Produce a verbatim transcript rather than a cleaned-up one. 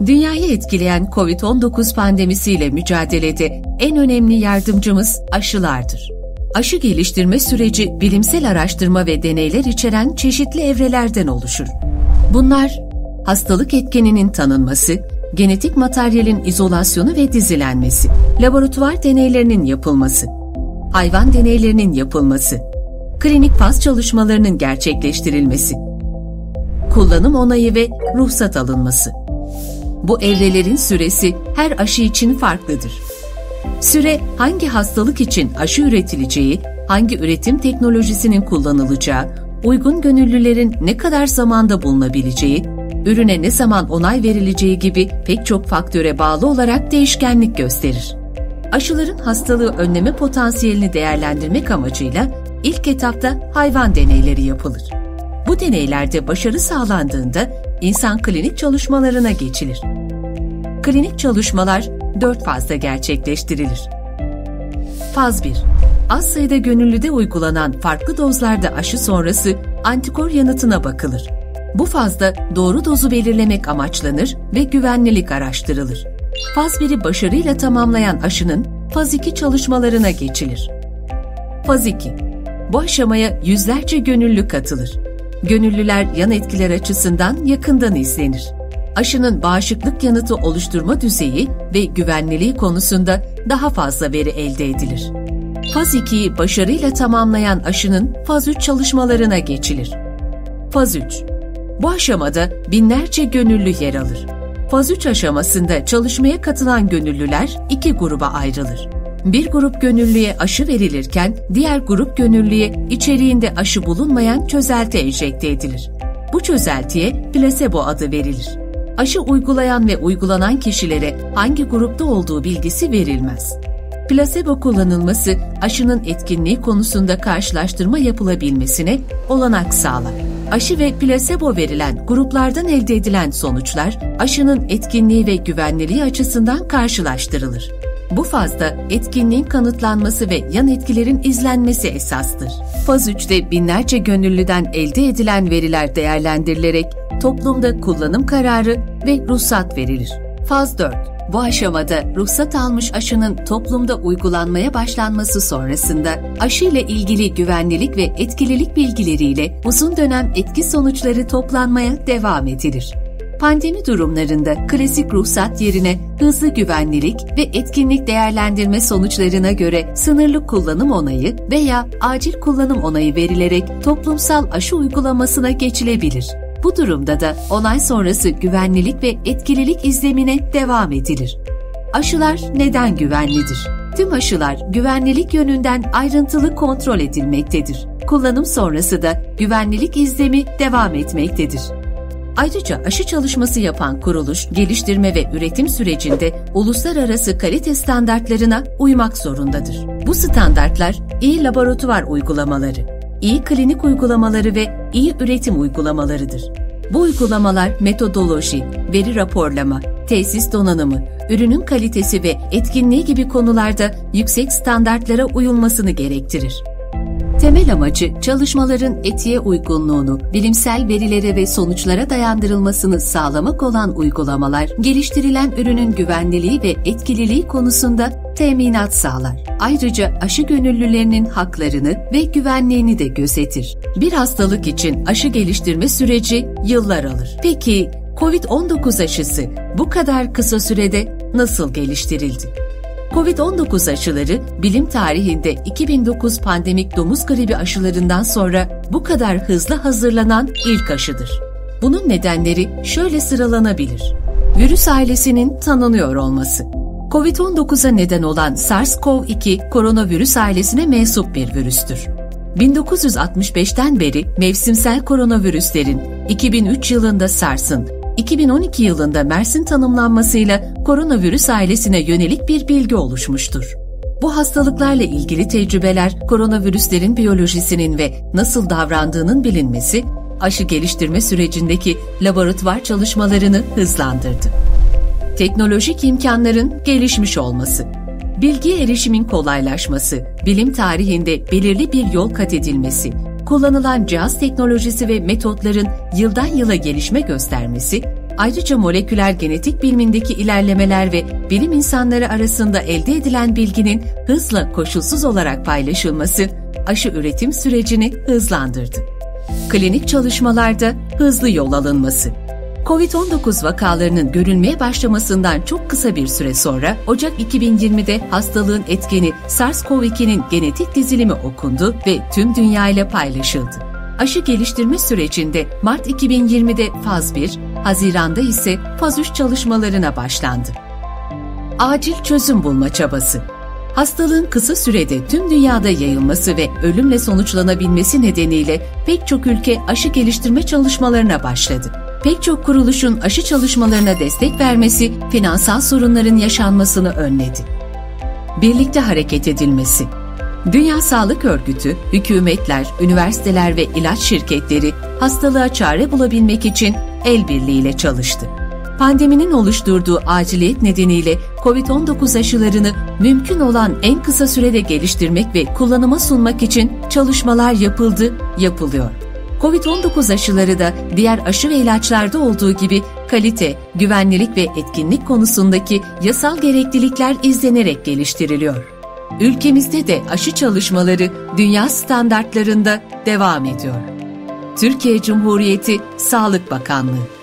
Dünyayı etkileyen kovid on dokuz pandemisiyle mücadelede en önemli yardımcımız aşılardır. Aşı geliştirme süreci bilimsel araştırma ve deneyler içeren çeşitli evrelerden oluşur. Bunlar, hastalık etkeninin tanınması, genetik materyalin izolasyonu ve dizilenmesi, laboratuvar deneylerinin yapılması, hayvan deneylerinin yapılması, klinik faz çalışmalarının gerçekleştirilmesi, kullanım onayı ve ruhsat alınması. Bu evrelerin süresi her aşı için farklıdır. Süre, hangi hastalık için aşı üretileceği, hangi üretim teknolojisinin kullanılacağı, uygun gönüllülerin ne kadar zamanda bulunabileceği, ürüne ne zaman onay verileceği gibi pek çok faktöre bağlı olarak değişkenlik gösterir. Aşıların hastalığı önleme potansiyelini değerlendirmek amacıyla ilk etapta hayvan deneyleri yapılır. Bu deneylerde başarı sağlandığında insan klinik çalışmalarına geçilir. Klinik çalışmalar dört fazda gerçekleştirilir. Faz bir. Az sayıda gönüllüde uygulanan farklı dozlarda aşı sonrası antikor yanıtına bakılır. Bu fazda doğru dozu belirlemek amaçlanır ve güvenlilik araştırılır. Faz biri başarıyla tamamlayan aşının faz iki çalışmalarına geçilir. Faz iki. Bu aşamaya yüzlerce gönüllü katılır. Gönüllüler yan etkiler açısından yakından izlenir. Aşının bağışıklık yanıtı oluşturma düzeyi ve güvenliliği konusunda daha fazla veri elde edilir. Faz ikiyi başarıyla tamamlayan aşının Faz üç çalışmalarına geçilir. Faz üç. Bu aşamada binlerce gönüllü yer alır. Faz üç aşamasında çalışmaya katılan gönüllüler iki gruba ayrılır. Bir grup gönüllüye aşı verilirken diğer grup gönüllüye içeriğinde aşı bulunmayan çözelti enjekte edilir. Bu çözeltiye plasebo adı verilir. Aşı uygulayan ve uygulanan kişilere hangi grupta olduğu bilgisi verilmez. Plasebo kullanılması aşının etkinliği konusunda karşılaştırma yapılabilmesine olanak sağlar. Aşı ve plasebo verilen gruplardan elde edilen sonuçlar aşının etkinliği ve güvenliliği açısından karşılaştırılır. Bu fazda etkinliğin kanıtlanması ve yan etkilerin izlenmesi esastır. Faz üçte binlerce gönüllüden elde edilen veriler değerlendirilerek toplumda kullanım kararı ve ruhsat verilir. Faz dört. Bu aşamada ruhsat almış aşının toplumda uygulanmaya başlanması sonrasında aşı ile ilgili güvenlilik ve etkililik bilgileriyle uzun dönem etki sonuçları toplanmaya devam edilir. Pandemi durumlarında klasik ruhsat yerine hızlı güvenlilik ve etkinlik değerlendirme sonuçlarına göre sınırlı kullanım onayı veya acil kullanım onayı verilerek toplumsal aşı uygulamasına geçilebilir. Bu durumda da onay sonrası güvenlilik ve etkililik izlemine devam edilir. Aşılar neden güvenlidir? Tüm aşılar güvenlilik yönünden ayrıntılı kontrol edilmektedir. Kullanım sonrası da güvenlilik izlemi devam etmektedir. Ayrıca aşı çalışması yapan kuruluş, geliştirme ve üretim sürecinde uluslararası kalite standartlarına uymak zorundadır. Bu standartlar iyi laboratuvar uygulamaları, iyi klinik uygulamaları ve iyi üretim uygulamalarıdır. Bu uygulamalar metodoloji, veri raporlama, tesis donanımı, ürünün kalitesi ve etkinliği gibi konularda yüksek standartlara uyulmasını gerektirir. Temel amacı çalışmaların etiğe uygunluğunu, bilimsel verilere ve sonuçlara dayandırılmasını sağlamak olan uygulamalar, geliştirilen ürünün güvenliliği ve etkililiği konusunda teminat sağlar. Ayrıca aşı gönüllülerinin haklarını ve güvenliğini de gözetir. Bir hastalık için aşı geliştirme süreci yıllar alır. Peki kovid on dokuz aşısı bu kadar kısa sürede nasıl geliştirildi? kovid on dokuz aşıları bilim tarihinde iki bin dokuz pandemik domuz gribi aşılarından sonra bu kadar hızlı hazırlanan ilk aşıdır. Bunun nedenleri şöyle sıralanabilir. Virüs ailesinin tanınıyor olması. kovid on dokuza neden olan SARS-CoV iki koronavirüs ailesine mensup bir virüstür. bin dokuz yüz altmış beşten beri mevsimsel koronavirüslerin, iki bin üç yılında SARS'ın, iki bin on iki yılında MERS'in tanımlanmasıyla koronavirüs ailesine yönelik bir bilgi oluşmuştur. Bu hastalıklarla ilgili tecrübeler, koronavirüslerin biyolojisinin ve nasıl davrandığının bilinmesi, aşı geliştirme sürecindeki laboratuvar çalışmalarını hızlandırdı. Teknolojik imkanların gelişmiş olması, bilgiye erişimin kolaylaşması, bilim tarihinde belirli bir yol kat edilmesi, kullanılan cihaz teknolojisi ve metotların yıldan yıla gelişme göstermesi, Ayrıca moleküler genetik bilimindeki ilerlemeler ve bilim insanları arasında elde edilen bilginin hızla koşulsuz olarak paylaşılması aşı üretim sürecini hızlandırdı. Klinik çalışmalarda hızlı yol alınması. kovid on dokuz vakalarının görülmeye başlamasından çok kısa bir süre sonra Ocak iki bin yirmide hastalığın etkeni SARS-CoV iki'nin genetik dizilimi okundu ve tüm dünya ile paylaşıldı. Aşı geliştirme sürecinde Mart iki bin yirmide faz bir, Haziran'da ise faz üç çalışmalarına başlandı. Acil çözüm bulma çabası. Hastalığın kısa sürede tüm dünyada yayılması ve ölümle sonuçlanabilmesi nedeniyle pek çok ülke aşı geliştirme çalışmalarına başladı. Pek çok kuruluşun aşı çalışmalarına destek vermesi finansal sorunların yaşanmasını önledi. Birlikte hareket edilmesi. Dünya Sağlık Örgütü, hükümetler, üniversiteler ve ilaç şirketleri hastalığa çare bulabilmek için el birliğiyle çalıştı. Pandeminin oluşturduğu aciliyet nedeniyle kovid on dokuz aşılarını mümkün olan en kısa sürede geliştirmek ve kullanıma sunmak için çalışmalar yapıldı, yapılıyor. kovid on dokuz aşıları da diğer aşı ve ilaçlarda olduğu gibi kalite, güvenlilik ve etkinlik konusundaki yasal gereklilikler izlenerek geliştiriliyor. Ülkemizde de aşı çalışmaları dünya standartlarında devam ediyor. Türkiye Cumhuriyeti Sağlık Bakanlığı